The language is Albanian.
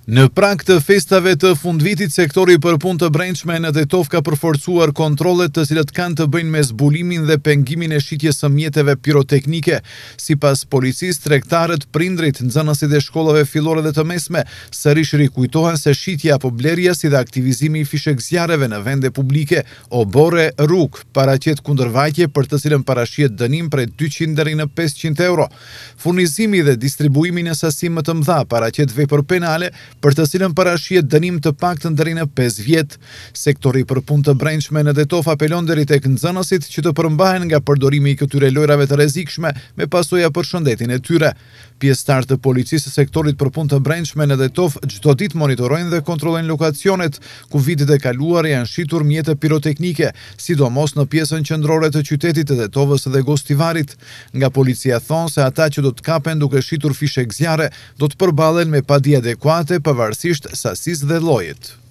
Në prag të festave të fundvitit, sektori për punë të brendshme në Tetov ka përforcuar kontrollet të cilat kanë të bëjnë me zbulimin dhe pengimin e shitjes së mjeteve piroteknike. Sipas policisë, tregtarët, prindrit, nxënësit e shkollave fillore dhe të mesme sërish rikujtohen se shitja apo blerja si dhe aktivizimi i fishek zjarreve në vende publike o bore rrugë paraqet kundërvajtje për të cilën parashihet dënim prej 200 deri në 500 euro. Furnizimi dhe distribuimi në sasi më të mëdha paraqet vepër penale për të cilën parashihet dënim të paktën deri në 5 vjet. Sektori për punë të brendshme në Tetov apelon deri tek nxënësit që të përmbahen nga përdorimi i këtyre lojrave të rrezikshme me pasoja për shëndetin e tyre. Pjesëtarët të policisë së sektorit për punë të brendshme në Tetov çdo ditë monitorojnë dhe kontrollojnë lokacionet ku vitet e kaluara janë shitur mjete piroteknike, sidomos në pjesën qendrore të qytetit të Tetovës dhe Gostivarit. Nga policia thonë se ata që do të kapen duke shitur fishek zjarre do të përballen me padi adekuate pavarësisht sasisë dhe llojit.